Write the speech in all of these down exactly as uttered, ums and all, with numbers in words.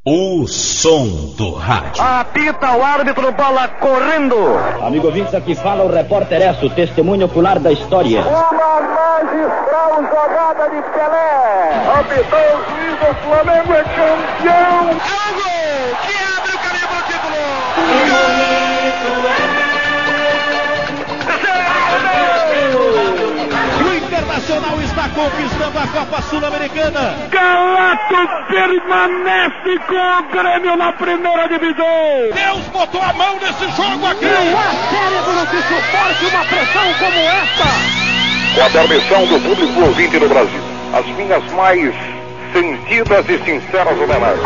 O som do rádio. Apita o árbitro, bola correndo. Amigo ouvintes, aqui fala o repórter Esso, testemunho ocular da história. Uma magistral jogada de Pelé. Apitou o juiz, o Flamengo é campeão. É o gol que abre o caminho para o título. O momento é... Internacional está conquistando a Copa Sul-Americana. Galato permanece com o Grêmio na primeira divisão. Deus botou a mão nesse jogo aqui. Não há cérebro que suporte uma pressão como esta. Com a permissão do público ouvinte do Brasil, as minhas mais sentidas e sinceras homenagens.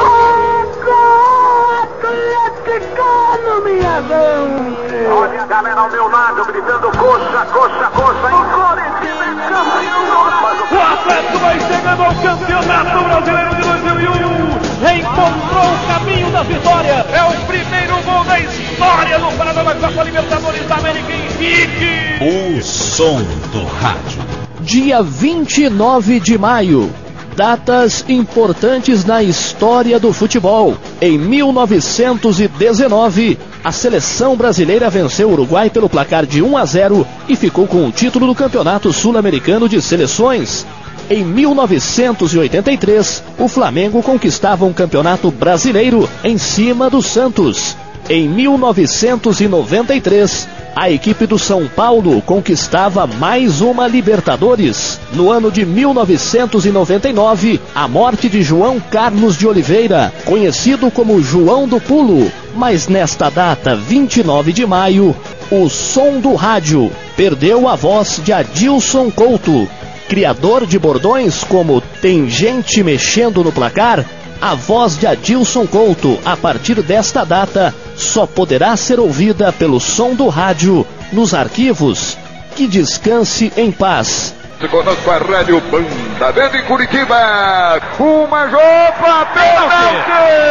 Atleticano, minha gente. Olha a galera ao meu lado gritando coxa, coxa, coxa. E Coritiba é campeão do Brasil. O Atlético vai chegando ao Campeonato Brasileiro de dois mil e um. Reencontrou o caminho da vitória. É o primeiro gol da história do Paraná da Copa Libertadores da América em O som do rádio. Dia vinte e nove de maio. Datas importantes na história do futebol. Em mil novecentos e dezenove, a seleção brasileira venceu o Uruguai pelo placar de um a zero e ficou com o título do Campeonato Sul-Americano de Seleções. Em mil novecentos e oitenta e três, o Flamengo conquistava um campeonato brasileiro em cima do Santos. Em mil novecentos e noventa e três, a equipe do São Paulo conquistava mais uma Libertadores. No ano de mil novecentos e noventa e nove, a morte de João Carlos de Oliveira, conhecido como João do Pulo. Mas nesta data, vinte e nove de maio, o som do rádio perdeu a voz de Adilson Couto. Criador de bordões como "Tem gente mexendo no placar", a voz de Adilson Couto, a partir desta data, só poderá ser ouvida pelo som do rádio nos arquivos. Que descanse em paz. Conosco a Rádio Banda Verde Curitiba. Uma joga, pênalti!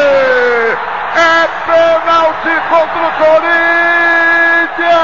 É pênalti contra o Corinthians!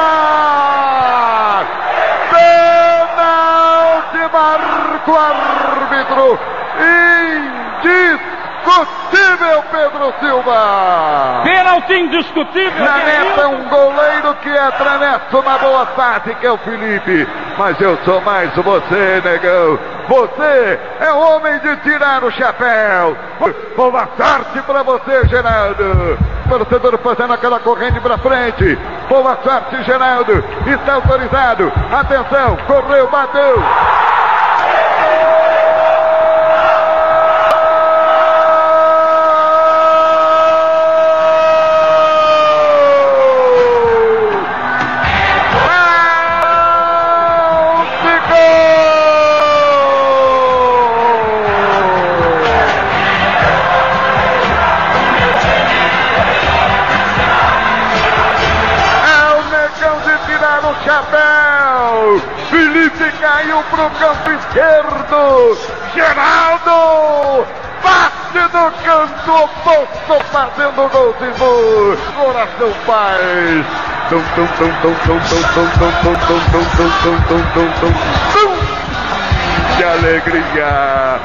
Pênalti, marca o árbitro! Indiscutível! Indiscutível, Pedro Silva! Pênalti indiscutível! Tranesso é um goleiro que é Tranesso uma boa fase, que é o Felipe. Mas eu sou mais você, negão. Você é homem de tirar o chapéu. Boa sorte pra você, Geraldo. Torcedor fazendo aquela corrente pra frente. Boa sorte, Geraldo. Está autorizado. Atenção, correu, bateu. Chapéu, Felipe caiu pro campo esquerdo, Geraldo bate no canto oposto, fazendo gol de gol, coração faz, tum tum tum tum tum tum tum tum tum tum tum tum tum tum tum tum, que alegria,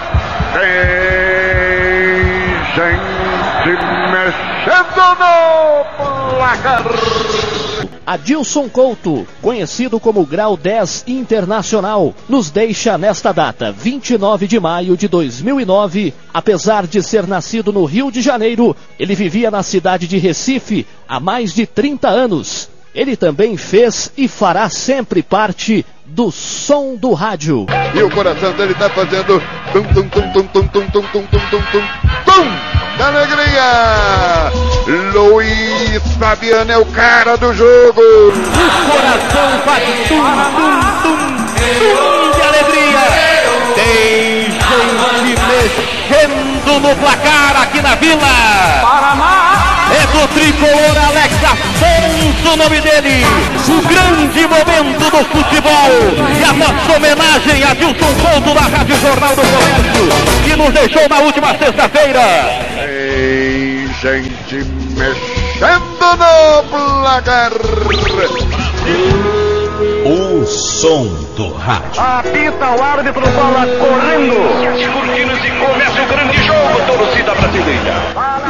tem gente mexendo no placar. Adilson Couto, conhecido como Grau dez Internacional, nos deixa nesta data, vinte e nove de maio de dois mil e nove. Apesar de ser nascido no Rio de Janeiro, ele vivia na cidade de Recife há mais de trinta anos. Ele também fez e fará sempre parte do som do rádio. E o coração dele está fazendo tum tum tum tum tum tum tum tum tum tum tum tum da alegria. Luiz Fabiano é o cara do jogo. O coração faz tum tum tum tum de alegria. Tem gente mexendo no placar aqui na Vila. Paraná. É do tricolor Alex Afonso o nome dele. O grande momento do futebol. E a nossa homenagem a Adilson Couto da Rádio Jornal do Comércio, que nos deixou na última sexta-feira. Tem gente mexendo no placar. O som do rádio. Apita o árbitro, bola correndo. As cortinas e começa o grande jogo, torcida brasileira.